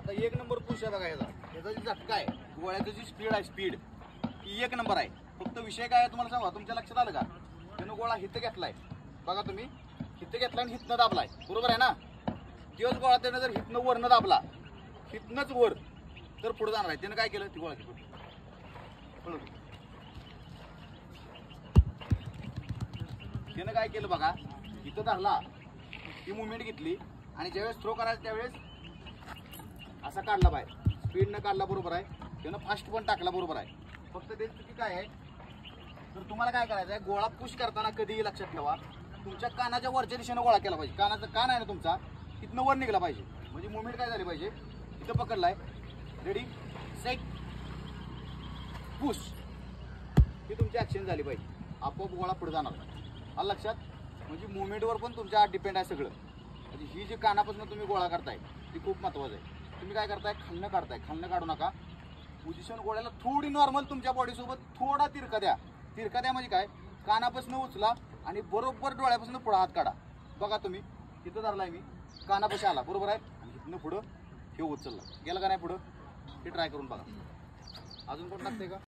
आता एक number push आहे बघा ह्याचा जी झटका आहे गोळ्याची जी स्पीड आहे स्पीड ही एक नंबर आहे. फक्त विषय काय आहे तुम्हाला सांगा, तुमच्या लक्षात आलं का? त्यानं गोळा हिथं घेतलाय बघा, तुम्ही हिथं घेतला आणि हिथनं दाबलाय, बरोबर आहे ना? दिवस गोळा त्यानं जर हिथनं वरनं दाबला, हिथनंच वर, तर पुढे जाणार आहे. त्यानं काय केलं, ती गोळा त्यानं काय केलं बघा, इथं धरला, ती मुवमेंट घेतली आणि ज्यावेळेस थ्रो करायचं त्यावेळेस असा काढला बाहेर, स्पीडनं काढला, बरोबर आहे? त्यानं फास्ट पण टाकला, बरोबर आहे? फक्त ते चुकी काय आहे, तर तुम्हाला काय करायचं आहे, गोळा पुश करताना कधीही लक्षात ठेवा, तुमच्या कानाच्या वरच्या दिशेनं गोळा केला पाहिजे. कानाचा कान आहे ना तुमचा, तिथनं वर निघला पाहिजे. म्हणजे मुवमेंट काय झाली पाहिजे, इथं पकडलाय, रेडी सेट पुश, ही तुमची ऍक्शन झाली पाहिजे. आपोआप गोळा पुढे जाणार. आलं लक्षात? म्हणजे मुवमेंटवर पण तुमच्या डिपेंड आहे सगळं. म्हणजे ही जी कानापासून तुम्ही गोळा करताय ती खूप महत्वाचं आहे. तुम्ही काय करताय, खालनं काढताय, खालनं काढू नका. पोझिशन गोळ्याला थोडी नॉर्मल तुमच्या बॉडीसोबत थोडा तिरका द्या. तिरका द्या म्हणजे काय, कानापासून उचला आणि बरोबर डोळ्यापासून पुढे हात काढा. बघा तुम्ही इथं धरलाय मी, कानापाशी आला, बरोबर आहे? आणि इथनं पुढं हे उचलला, गेला का नाही पुढं, हे ट्राय करून बघा. अजून कोण लागतंय का?